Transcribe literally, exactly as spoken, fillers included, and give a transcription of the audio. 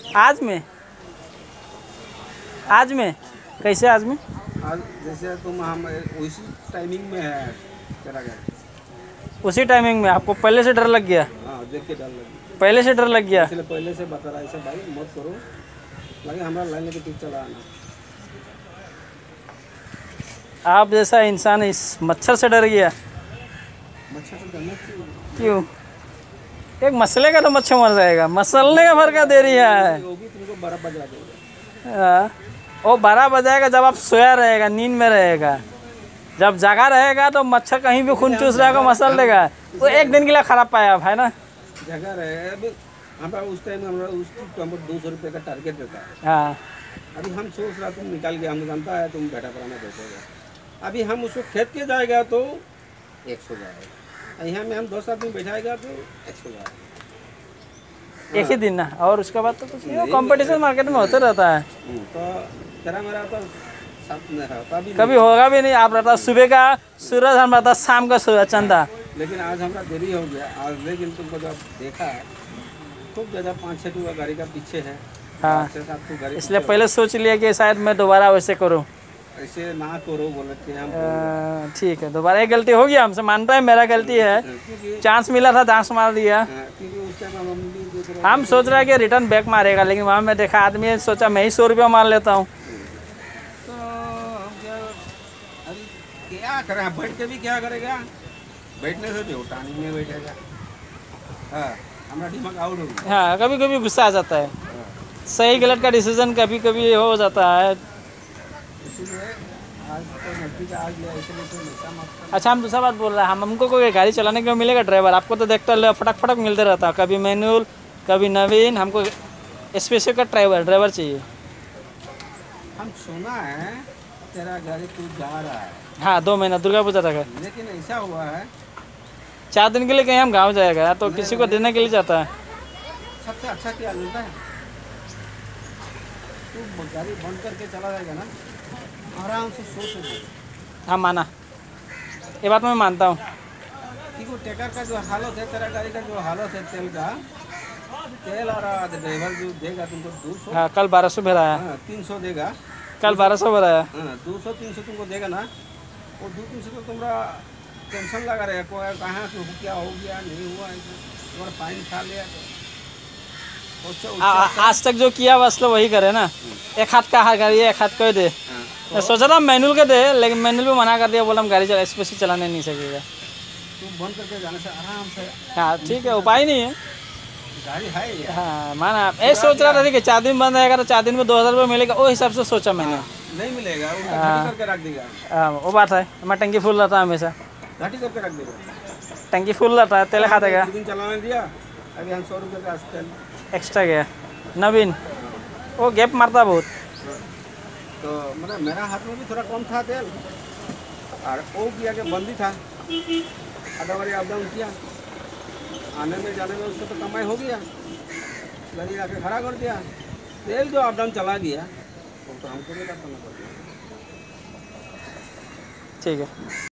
आज में आज में कैसे आज में आज जैसे तुम हम उसी टाइमिंग में है तेरा घर, उसी टाइमिंग में आपको पहले से डर लग गया? हाँ देख के डर लगी, पहले से डर लग गया? इसलिए पहले से बता रहा ऐसे भाई मत करो, लगे हमारा लाइन लेके ठीक चला आना। आप जैसा इंसान इस मच्छर से डर गया? मच्छर से डरना क्यों? एक मसले का तो मच्छर मर जाएगा, मसलने का फर्क दे रही है। वो भी तुमको बारह बजा देगा। हाँ, वो बारह बजाएगा जब आप सोया रहेगा, नींद में रहेगा। जब जगा रहेगा तो मच्छर कहीं भी खून चूस रहेगा, मसल देगा। वो एक दिन के लिए खराब पाया आप है ना। जगह रहे अब हमारा उस टाइम हमारा उस टाइम दो सौ रुपये का टारगेट देता है। हाँ, अभी हम सोच रहा तुम निकाल के हम जानता है तुम बैठा कराना देखेगा, अभी हम उसको खेत के जाएगा तो एक सौ जाएगा, यहाँ में हम दस आदमी बैठाएगा तो एक सौ जाएगा एक ही दिन ना, और उसके बाद तो कुछ नहीं। कंपटीशन मार्केट में होते रहता है, तो तेरा मेरा तो साथ में रहता भी कभी होगा भी नहीं। आप रहता सुबह का सूरज, हम रहता शाम का सूरज चंदा। लेकिन आज हमारा देरी हो गया आज, लेकिन तुमको जब देखा खूब ज़्यादा पाँच छः टू गाड़ी का पीछे है। हाँ, छः सात टू गाड़ी इसलिए पहले सोच लिया कि शायद मैं दोबारा वैसे करूँ। ऐसे ना करो बोले थे हम। अ, ठीक है, दोबारा एक गलती हो गया हमसे, मानता है मेरा गलती है। क्योंकि चांस मिला था, चांस मार दिया। क्योंकि उस टाइम हम भी देख रहे हम सोच रहे हैं कि रिटर्न बैक मारेगा, लेकिन वहाँ मैं देखा आदमी, सोचा मैं ही सौ रुपया मार लेता हूँ। तो हम क्या अभी क्या करें, बैठ के भी क्या करेगा, बैठने से भी उठाने में बैठेगा। हाँ हमारा दिमाग आउट हो गया। हाँ, कभी कभी गुस्सा आ जाता है, सही गलत का डिसीजन कभी कभी हो जाता है। इसीलिए आज तो नजदीक आ गया, इसलिए तो नशा मत। अच्छा, हम दूसरा बात बोल रहे हैं, हम हमको कोई गाड़ी चलाने के लिए मिलेगा ड्राइवर? आपको तो देखते हो फटक फटक मिलते रहता है, कभी मैनुअल कभी नवीन। हमको स्पेशल का ड्राइवर ड्राइवर चाहिए। हम सुना है तेरा गाड़ी तू जा रहा है, हाँ, दो महीना दुर्गा पूजा तक है। लेकिन ऐसा हुआ है चार दिन के लिए कहीं हम गाँव जाएगा तो किसी को देने के लिए जाता है। सबसे अच्छा क्या मिलता है, तू गाड़ी बंद करके चला जाएगा ना, आराम से सो सके। हाँ, माना, ये बात मैं मानता हूँ। क्योंकि टैंकर का जो हालत है, तेरा गाड़ी का जो हालत है, तेल का तेल आ रहा है, ड्राइवर जो देगा तुमको दो सौ, हाँ, कल बारह सौ भरा है। हाँ तीन सौ देगा, कल बारह सौ भरा है। हाँ दो सौ तीन सौ तुमको देगा ना, वो दो तीन सौ तो तुम्हारा टेंशन लगा रहेगा, कोई कहाँ से क्या हो गया नहीं हुआ, तुम्हारा फाइन खा लिया तो अच्छा, आ, आ, आज तक जो किया बस तो वही करे ना। एक हाथ का हाथ गाड़ी, एक हाथ को दे। हाँ, मैं सोचा था मैनुअल के दे, लेकिन मैनुअल भी मना कर दिया, बोला हम गाड़ी चला स्पेशल चलाने नहीं सकेगा। तुम बंद करके जाने से आराम से। हाँ ठीक है, उपाय नहीं है। गाड़ी है यार। हाँ माना, ये सोच रहा था कि चार दिन बंद रहेगा तो चार दिन में दो हज़ार रुपये मिलेगा, वो हिसाब से सोचा मैंने। हाँ, नहीं मिलेगा, उनका घाटी करके रख देगा। हाँ, वो बात है, मैं टंकी फुल रहता हमेशा, घाटी करके रख देगा, टंकी फुल रहता है, तेल खाता गया। एक दिन चलाने दिया, अभी हम सौ रुपये का तेल एक्स्ट्रा गया। नवीन वो गैप मारता बहुत। तो मतलब मेरा हाथ में भी थोड़ा कम था तेल, और वो किया कि बंदी था, आधा बारी अप डाउन किया, आने में जाने में उसको तो कमाई हो गया, गाड़ी आके खड़ा कर दिया, तेल जो अप डाउन चला गया वो तो हमको भी करना पड़ गया। ठीक है।